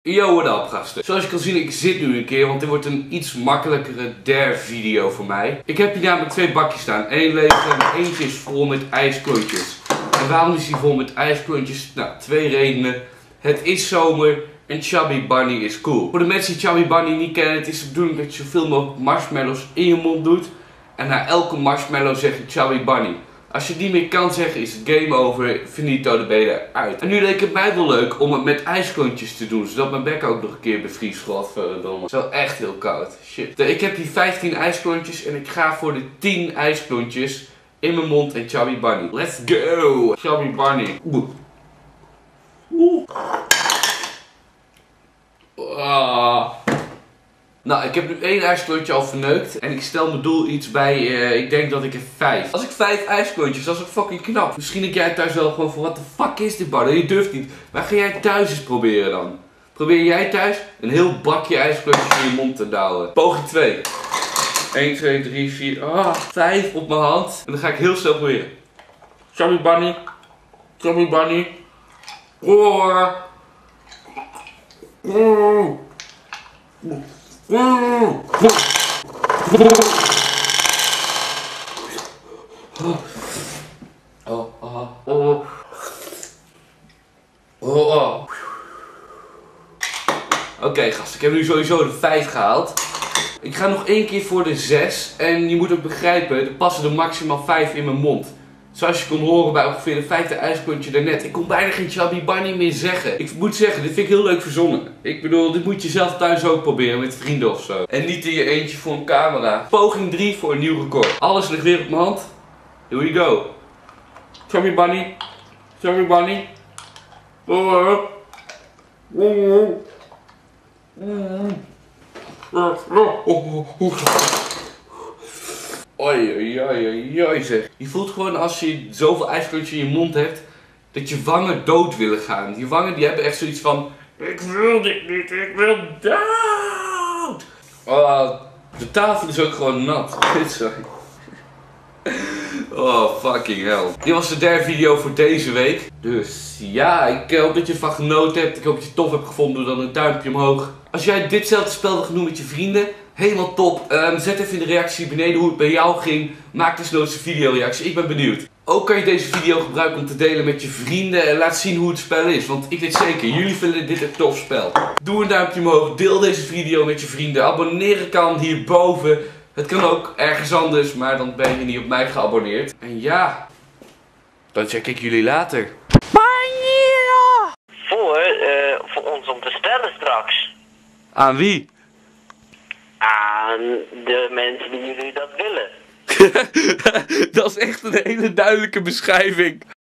Yo, what up gasten. Zoals je kan zien, ik zit nu een keer, want dit wordt een iets makkelijkere dare video voor mij. Ik heb hier namelijk twee bakjes staan. Eén leeg en eentje is vol met ijsklontjes. En waarom is die vol met ijsklontjes? Nou, twee redenen. Het is zomer en Chubby Bunny is cool. Voor de mensen die Chubby Bunny niet kennen, het is de bedoeling dat je zoveel mogelijk marshmallows in je mond doet. En na elke marshmallow zeg je Chubby Bunny. Als je het niet meer kan zeggen, is het game over, finito, de ben je eruit. En nu leek het mij wel leuk om het met ijsklontjes te doen, zodat mijn bek ook nog een keer bevriest. Godverdomme. Het is wel echt heel koud. Shit. Ik heb hier 15 ijsklontjes en ik ga voor de 10 ijsklontjes in mijn mond en Chubby Bunny. Let's go! Chubby Bunny. Nou, ik heb nu 1 ijsklontje al verneukt en ik stel mijn doel iets bij, ik denk dat ik er 5. Als ik 5 ijsklontjes, dat is ook fucking knap. Misschien denk jij thuis wel gewoon van, what the fuck is dit bar? Je durft niet. Maar ga jij thuis eens proberen dan? Probeer jij thuis een heel bakje ijsklontjes in je mond te douwen. Poging 2. 1, 2, 3, 4, 5 op mijn hand. En dan ga ik heel snel proberen. Chubby Bunny. Chubby Bunny. Oké gast, ik heb nu sowieso de 5 gehaald. Ik ga nog 1 keer voor de 6. En je moet ook begrijpen, er passen er maximaal 5 in mijn mond. Zoals je kon horen bij ongeveer de 5e ijsklontje daarnet. Ik kon bijna geen Chubby Bunny meer zeggen. Ik moet zeggen, dit vind ik heel leuk verzonnen. Ik bedoel, dit moet je zelf thuis ook proberen met vrienden of zo. En niet in je eentje voor een camera. Poging 3 voor een nieuw record. Alles ligt weer op mijn hand. Here we go. Chubby Bunny. Chubby Bunny. Oi, oi, oi, zeg. Je voelt gewoon als je zoveel ijsklontjes in je mond hebt, dat je wangen dood willen gaan. Je wangen die hebben echt zoiets van, ik wil dit niet, ik wil dood. Oh, de tafel is ook gewoon nat. Sorry. Oh, fucking hell. Dit was de derde video voor deze week. Dus ja, ik hoop dat je ervan genoten hebt. Ik hoop dat je het tof hebt gevonden. Doe dan een duimpje omhoog. Als jij ditzelfde spel wil gaan doen met je vrienden, helemaal top. Zet even in de reactie beneden hoe het bij jou ging. Maak desnoods een videoreactie. Ik ben benieuwd. Ook kan je deze video gebruiken om te delen met je vrienden. En laat zien hoe het spel is. Want ik weet zeker, jullie vinden dit een tof spel. Doe een duimpje omhoog. Deel deze video met je vrienden. Abonneren kan hierboven. Het kan ook ergens anders, maar dan ben je niet op mij geabonneerd. En ja, dan check ik jullie later. Voor ons om te stellen straks. Aan wie? Aan de mensen die jullie dat willen. Dat is echt een hele duidelijke beschrijving.